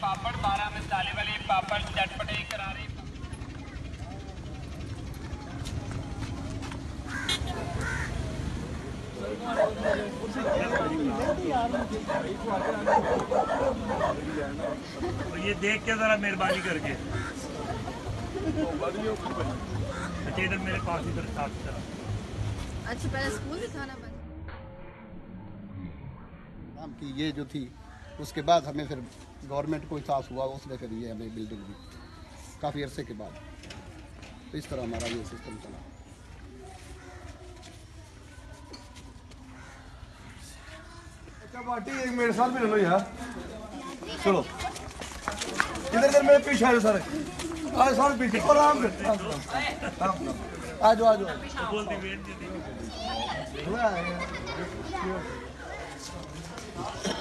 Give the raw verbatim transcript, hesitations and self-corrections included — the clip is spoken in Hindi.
पापड़, बारह मसाले वाले पापड़, चटपटे करारे। ये देख के जरा मेहरबानी करके इधर मेरे पास इधर साथ तरह। अच्छा पहले स्कूल दिखाना बंद नाम की ये जो थी, उसके बाद हमें फिर गवर्नमेंट को एहसास हुआ, उसने फिर ये हमें बिल्डिंग दी काफ़ी अरसे के बाद। तो इस तरह हमारा ये सिस्टम चला। पार्टी एक मेरे साथ भी ले लो यार। चलो इधर इधर मेरे पीछे आए सारे, आज सारे पीछे और आराम कर आ जाओ आ जाओ। बोलती वेट